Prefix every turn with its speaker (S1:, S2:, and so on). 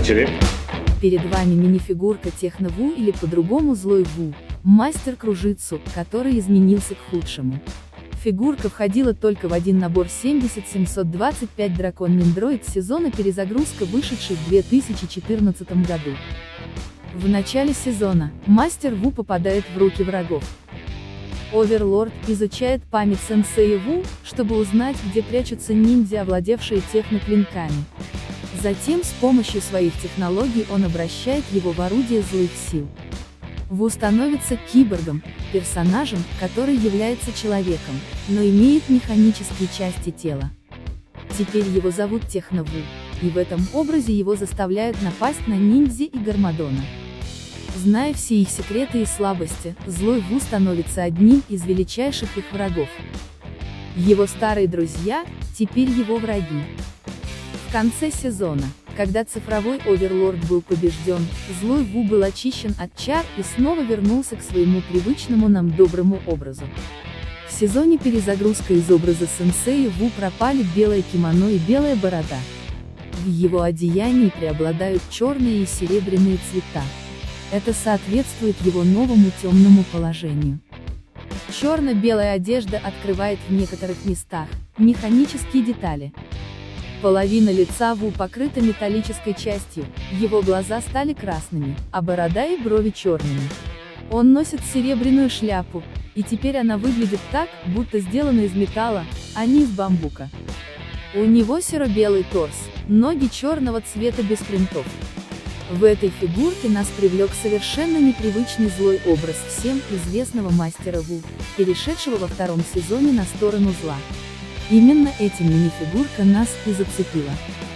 S1: Начали.
S2: Перед вами минифигурка Техно Ву или по-другому Злой Ву, мастер кружитсу, который изменился к худшему. Фигурка входила только в один набор 70725 Дракон Ниндроид сезона перезагрузка, вышедший в 2014 году. В начале сезона, мастер Ву попадает в руки врагов. Оверлорд изучает память сенсея Ву, чтобы узнать, где прячутся ниндзя, овладевшие техноклинками. Затем с помощью своих технологий он обращает его в орудие злых сил. Ву становится киборгом, персонажем, который является человеком, но имеет механические части тела. Теперь его зовут Техно Ву, и в этом образе его заставляют напасть на ниндзя и Гармадона. Зная все их секреты и слабости, Злой Ву становится одним из величайших их врагов. Его старые друзья – теперь его враги. В конце сезона, когда цифровой Оверлорд был побежден, Злой Ву был очищен от чар и снова вернулся к своему привычному нам доброму образу. В сезоне перезагрузка из образа сенсея Ву пропали белое кимоно и белая борода. В его одеянии преобладают черные и серебряные цвета. Это соответствует его новому темному положению. Черно-белая одежда открывает в некоторых местах механические детали. Половина лица Ву покрыта металлической частью, его глаза стали красными, а борода и брови черными. Он носит серебряную шляпу, и теперь она выглядит так, будто сделана из металла, а не из бамбука. У него серо-белый торс, ноги черного цвета без принтов. В этой фигурке нас привлек совершенно непривычный злой образ всем известного мастера Ву, перешедшего во втором сезоне на сторону зла. Именно этим минифигурка нас и зацепила.